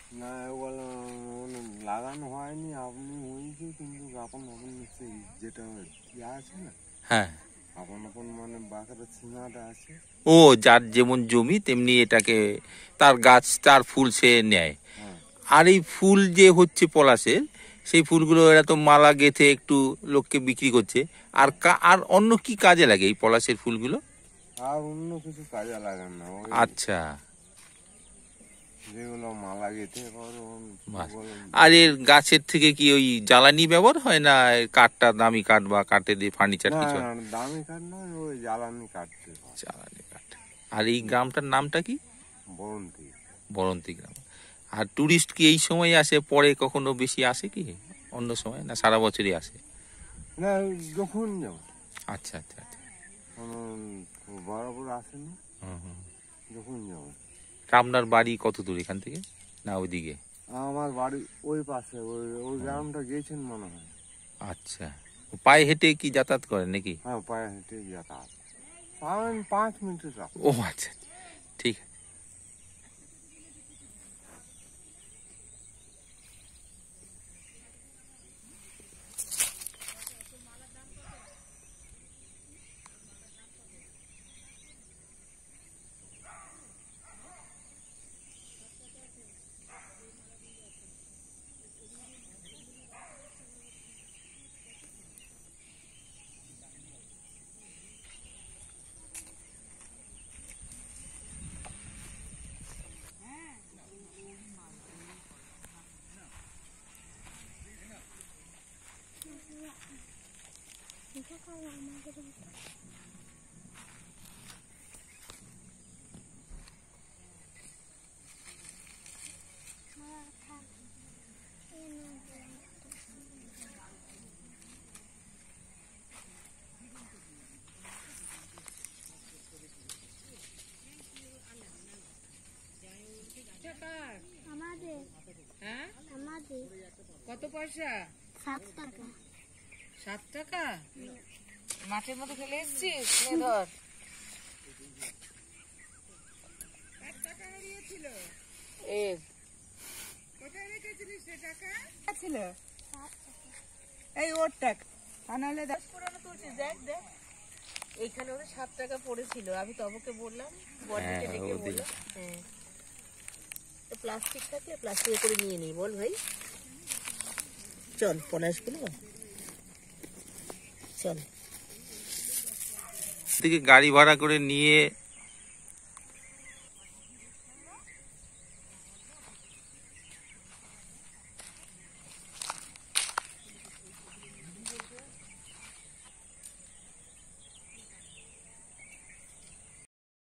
না ওগুলো লাগানো হয়নি, আপনি হয়েছে কিন্তু আপন আপন যেটা ইয়ে আছে না, হ্যাঁ, আপন আপন মানে বাঁকের সীমাটা আছে। ও যার যেমন জমি তেমনি এটাকে তার গাছ তার ফুল সে নেয়। হ্যাঁ আর এই ফুল যে হচ্ছে পলাশের, সেই ফুলগুলো এরা তো মালা গেঁথে একটু লোককে বিক্রি করছে। আর আর অন্য কি কাজে লাগে এই পলাশের ফুলগুলো? আর অন্য কিছু কাজে লাগান না, ওই আচ্ছা, যেগুলো মালা গেঁথে বাহ। আর এর গাছের থেকে কি ওই জ্বালানি ব্যবহার হয়, না এর কাঠটা দামি কাঠ বা কাঠে দিয়ে ফার্নিচার না কিছু হয়? দামি কাঠ নয়, ওই জ্বালানি কাঠতে হয়। জ্বালানি কাঠ। আর এই গ্রামটার নামটা কি? বরন্তি। বরন্তি গ্রাম। আর টুরিস্ট কি এই সময় আসে, পরে কখনো বেশি আসে কি অন্য সময়, না সারা বছরই আসে? না যখন যাও, আচ্ছা আচ্ছা আচ্ছা। বরাবর আসেনি, হুম হুম। যখন যাও। আপনার বাড়ি কত দূর এখান থেকে, না ওইদিকে? আমার বাড়ি ওই পাশে, ওই ওই গ্রামটা গিয়েছেন মনে হয়। আচ্ছা, পায়ে হেঁটে কি যাতায়াত করেন নাকি? হ্যাঁ পায়ে হেঁটে যাতায়াত, 5 মিনিটের রাস্তা। ও আচ্ছা, ঠিক আছে। হ্যাঁ, কত পয়সা? 7 টাকা। 7 টাকা? মাঠের মধ্যে ফেলে এসছিস, নে ধর। 1 টাকা হারিয়েছিল। কোথায় রেখেছিলিস সে টাকা? ছিল এই ওর টাকা, তা নাহলে 10 পুরানো তুলছিস, দেখ দেখ এইখানে ওদের 7 টাকা পড়েছিল। আমি তবকে বললাম, বড়দিকে ডেকে বললাম। হ্যাঁ, প্লাস্টিক থাকলে প্লাস্টিকে করে নিয়ে নিই, বল ভাই। চল পলাশগুলো, চল। থেকে গাড়ি ভাড়া করে নিয়ে